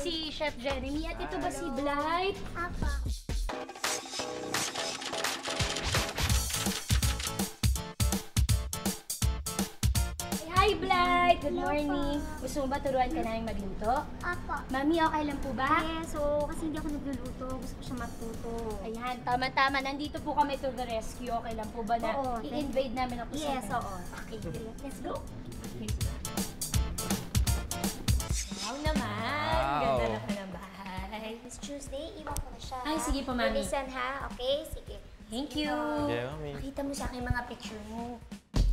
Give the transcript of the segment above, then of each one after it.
si Chef Jeremy at ito ba si Blythe? Apa. Hi Blythe! Good morning! Gusto mo ba turuan ka namin magluto? Apa. Mami, okay lang po ba? Yes, so kasi hindi ako nagluluto. Gusto ko siya matuto. Ayan, tama-tama. Nandito po kami to the rescue. Okay lang po ba na Oo, i-invade namin ang kusina? Yes, oo. Okay, let's go! Wow naman! Wow. Ganda na pa ng bahay. It's Tuesday, iwan ko na siya. Ay, sige po, Mami. Listen ha, okay? Sige. Thank you! Okay, Mami. Pakita mo sa akin mga picture mo.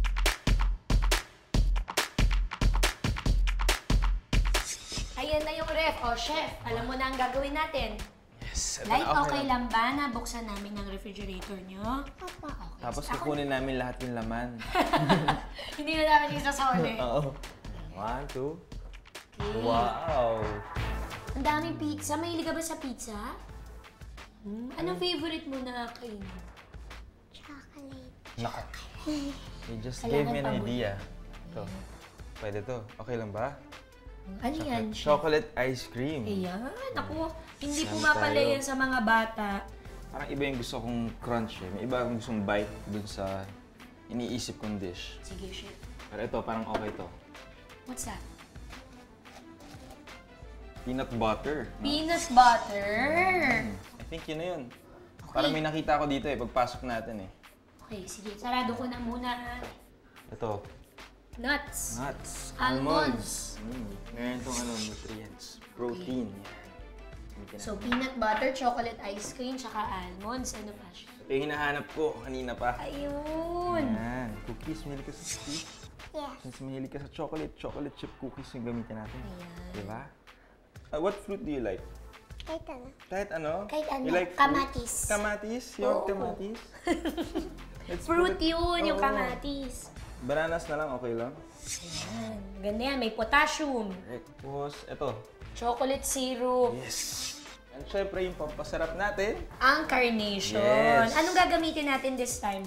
Ayan na yung ref. O, chef, alam mo na ang gagawin natin. Yes. Light, okay lang ba na buksan namin ang refrigerator nyo? Apa. Okay. Tapos Ako- kukunin namin lahat yung laman. Hindi na namin isa sa uli. Oo. 1, 2. Okay. Wow! Ang daming pizza. Mahilig ka ba sa pizza? Anong favorite mo na kainin? Chocolate. Nako. You just Kailangan gave me an pabuli. idea. Ito. Pwede to. Okay lang ba? Ano yan? chef? Chocolate ice cream. Ayan. Ako, hindi Saan pumapala tayo? yan sa mga bata. Parang iba yung gusto kong crunch eh. May iba akong gustong bite dun sa iniisip kong dish. Sige, chef. Pero ito, parang okay to. What's that? Peanut butter. No? Peanut butter. I think yun na yun. Parang may nakita ko dito eh, pagpasok natin eh. Okay, sige. Sarado ko na muna. Ito, Nuts. nuts. Almonds. Meron itong ano, nutrients. Protein. Yan. So, peanut butter, chocolate ice cream, tsaka almonds. Ano pa siya? Ito yung hinahanap ko kanina pa. Ayun. Yan. Cookies. Mahilig ka sa cookies. Yeah. Since mahilig ka sa chocolate chip cookies yung gamitin natin. Ayan. Diba? What fruit do you like? Kahit ano. Kahit ano? Kahit ano. You like fruit? Kamatis. Kamatis? Yung Oo. kamatis? Let's Fruit put it- yun, yung Oo. kamatis. Bananas na lang, okay lang? Ayan. Ganda yan. May potassium. Tapos, ito. Chocolate syrup. Yes! And syempre, yung pampasarap natin. Ang carnation. Yes. Anong gagamitin natin this time?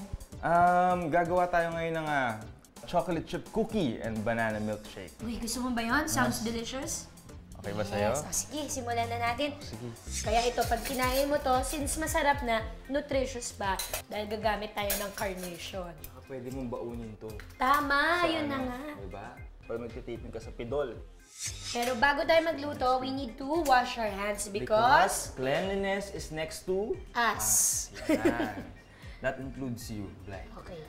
Gagawa tayo ngayon ng chocolate chip cookie and banana milkshake. Uy, gusto mo ba yun? Sounds delicious? Okay ba sa'yo? Yes. Sige, simulan na natin. Sige. Kaya ito, pag kinain mo to, since masarap na, nutritious pa, dahil gagamit tayo ng carnation. Baka pwede mong baunin to. Tama, Sa yun na ano, nga. Diba? Para magtitipin ka sa pidol. Pero bago tayo magluto, we need to wash our hands because cleanliness is next to us. Yan. That includes you, Blay. Okay.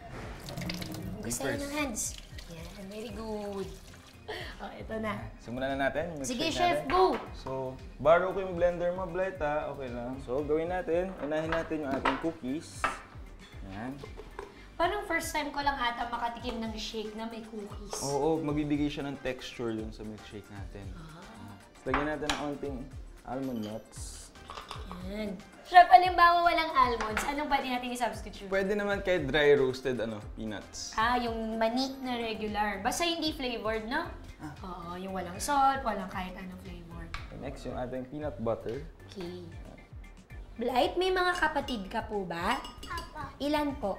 Me Gusto tayo first. ng hands. Yan, very good. Oh, ito na. Simulan na natin. Milkshake Sige, chef, natin. go! So, borrow ko yung blender mo, Blight, ha? Okay lang. So, gawin natin. Unahin natin yung ating cookies. Yan. Parang first time ko lang ata makatikim ng shake na may cookies. Oo, magbibigay siya ng texture dun sa milkshake natin. Lagyan natin ng konting almond nuts. Yan. Chef, halimbawa walang almonds, anong pwede natin i-substitute? Pwede naman kahit dry roasted peanuts. Yung manik na regular. Basta hindi flavored, no? Oo, yung walang salt, walang kahit anong flavor. Next, yung ating peanut butter. Okay. Blight, may mga kapatid ka po ba? Apa. Ilan po?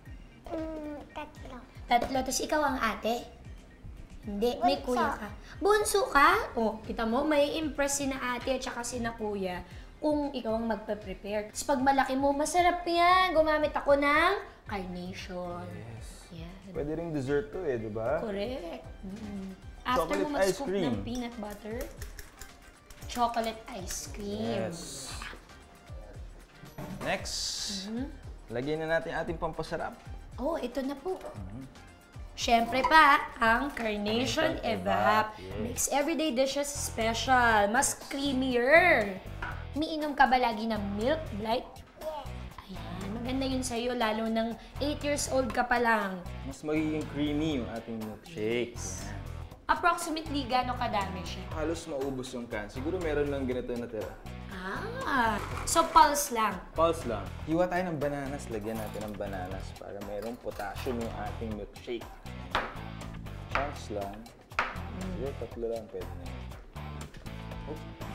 Tatlo. Tatlo, tapos ikaw ang ate? Hindi, may Bunso. kuya ka. Bunso ka? O, kita mo, may impress si na ate at saka si na kuya kung ikaw ang magpa-prepare. Tapos pag malaki mo, masarap yan. Gumamit ako ng carnation. Yes. Yan. Pwede ring dessert to di ba? Correct. After Chocolate mo ice mag-scoop cream. ng peanut butter, chocolate ice cream. Yes. Next, lagyan na natin ating pampasarap. Oh, ito na po. Siyempre pa, ang Carnation Evap. Yes. Makes everyday dishes special. Mas creamier. Umiinom ka ba lagi ng milk, Blight? Yes. Ayan, maganda yun sa'yo, lalo ng 8 years old ka pa lang. Mas magiging creamy yung ating milkshake. Yan. Approximately, gaano kadami siya? Halos maubos yung can. Siguro meron lang ganito natira. So pulse lang. Pulse lang. Hiwa tayo ng bananas. Lagyan natin ng bananas para mayroong potassium yung ating milkshake. Chunks lang. Siguro tatlo lang pwede na yun. Oh.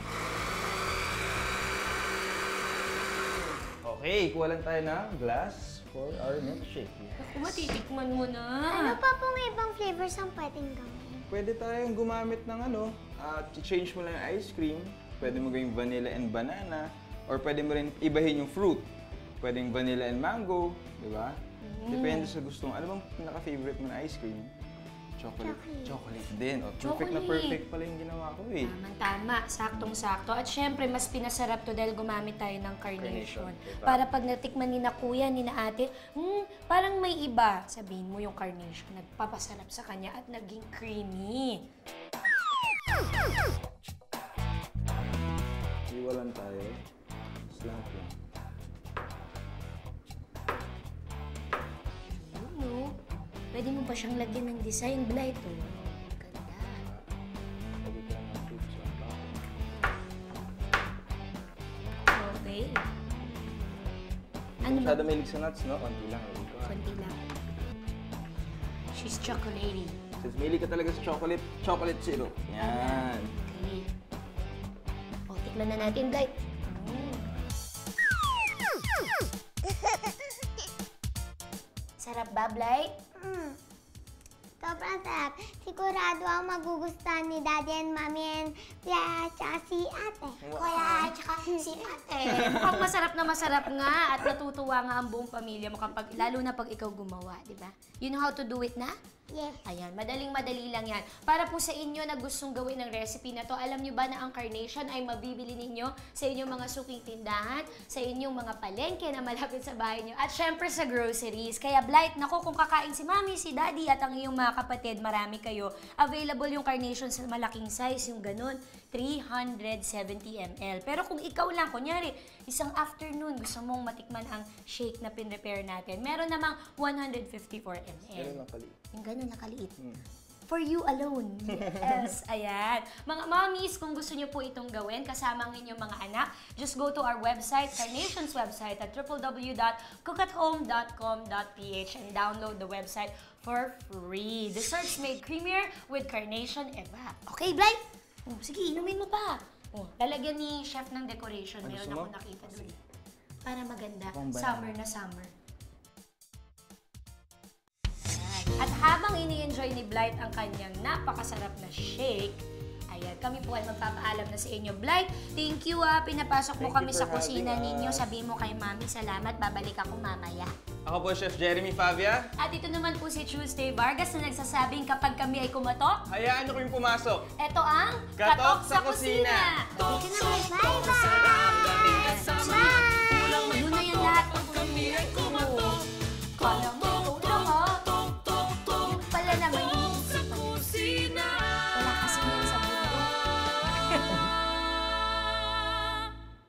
Okay, kuha lang tayo ng glass for our milkshake. Ako, matitikman mo na. Ano pa pong ibang flavors ang pwedeng gawin? Pwede tayong gumamit ng change mo lang yung ice cream Pwede mo gawing vanilla and banana. Or pwede mo rin ibahin yung fruit. Pwedeng vanilla and mango, di ba? Depende sa gusto mo. Ano bang pinaka-favorite mo na ice cream? Chocolate. Chocolate din. Oh, perfect na Chocolate. perfect pala yung ginawa ko eh. Tama, saktong-sakto. At syempre, mas pinasarap to dahil gumamit tayo ng carnation. Carnation, diba? Para pag natikman ni na kuya, ni na ate, parang may iba. Sabihin mo yung carnation, nagpapasarap sa kanya at naging creamy. Iwalan tayo. Slant lang. No? Pwede mo pa siyang lagyan ng design, Blight. Oh. Ganda. Pwede ko lang ng fruits on top. Okay. Ano ba? Masyado mahilig sa nuts, no? Konti lang. Konti lang. She's chocolatey. Since mahilig ka talaga sa chocolate, chocolate syrup. Yan. Okay. O, tikman na natin, Blight. Sarap ba, Blight? Sobrang sarap. Sigurado ang magugustuhan ni Daddy and Mommy and Kuya at saka si Ate. Kuya, tsaka si ate. Mukhang masarap nga at natutuwa nga ang buong pamilya mo kapag, lalo na pag ikaw gumawa, di ba? You know how to do it na? Yes. Ayan, madaling-madali lang yan. Para po sa inyo na gustong gawin ng recipe na to, alam nyo ba na ang carnation ay mabibili ninyo sa inyong mga suking tindahan, sa inyong mga palengke na malapit sa bahay nyo, at syempre sa groceries. Kaya Blight, naku, kung kakain si Mami, si Daddy, at ang iyong mga kapatid, marami kayo, available yung carnation sa malaking size, yung ganun, 370 ml. Pero kung ikaw lang, kunyari, isang afternoon, gusto mong matikman ang shake na pin-prepare natin, meron namang 154 ml. Ganun lang kaliit. Yung ganun nakaliit. For you alone. Yes, ayan. Mga mommies, kung gusto niyo po itong gawin, kasama ang inyong mga anak, just go to our website, Carnation's website at www.cookathome.com.ph and download the website for free. Desserts made creamier with Carnation Eva. Okay, Blight? Oh, sige, inumin mo pa. Oh, lalagyan ni chef ng decoration. Ano Meron gusto mo? ako nakita doon. Para maganda. Pang banana. Summer na summer. At habang ini-enjoy ni Blight ang kanyang napakasarap na shake, ayan, kami po ay magpapaalam na sa inyo. Blight, thank you pinapasok mo Thank kami you sa for kusina having ninyo. us. Sabihin mo kay Mami, salamat, babalik ako mamaya. Ako po, Chef Jeremy Favia. At ito naman po si Tuesday Vargas na nagsasabing kapag kami ay kumatok, Hayaan niyo kayong pumasok. ito ang Katok sa Kusina. Dito na, bye!